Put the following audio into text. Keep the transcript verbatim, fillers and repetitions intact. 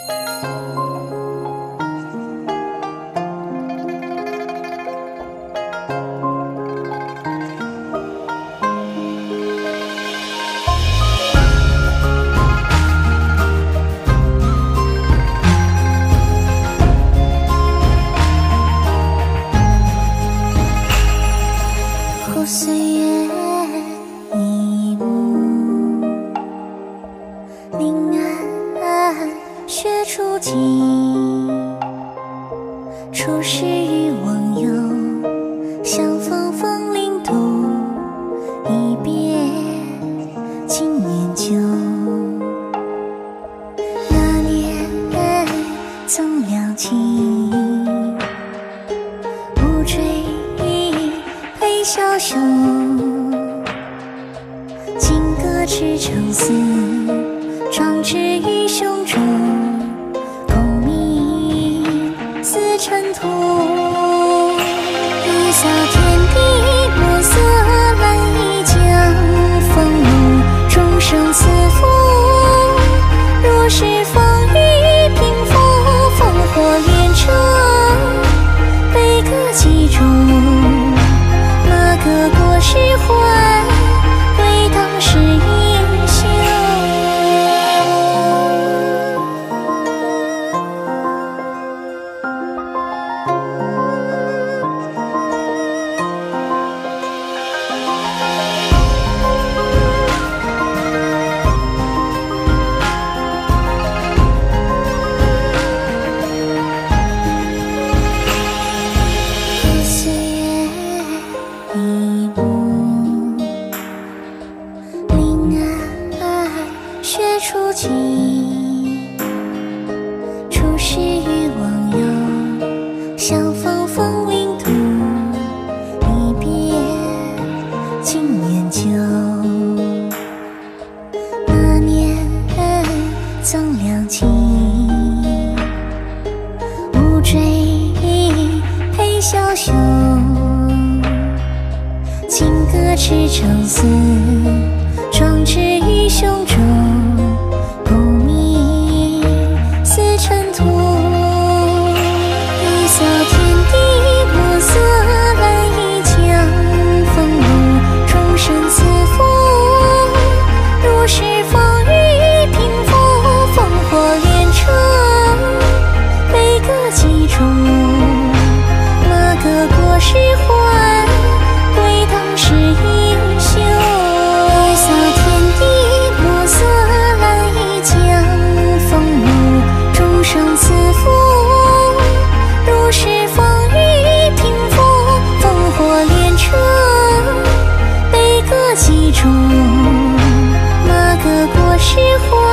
岁月一幕，临安雪初霁。初识与网友，相逢枫林渡。一别经年久，那年曾两情。无追陪小袖，金戈赤诚丝，壮志于胸中。功名似尘土，一扫天地墨色蓝衣将风露，终生自负。若是风雨平复，烽火连城，悲歌几中。马革裹尸还，回当时英雄。岁月一幕，临安雪初霁。初识与网友，相逢枫林渡。一别经年久，那年曾两情。无追陪小袖，金戈赤诚丝，壮志于胸中。功名似尘土，一扫天地墨色蓝衣将风露，终身自负。若是风雨平复，烽火连城，悲歌几中。马革裹尸还，回当时英雄。一扫天地墨色蓝衣将风露，终生自负。若是风雨平复，烽火连城，悲歌几中。马革裹尸还。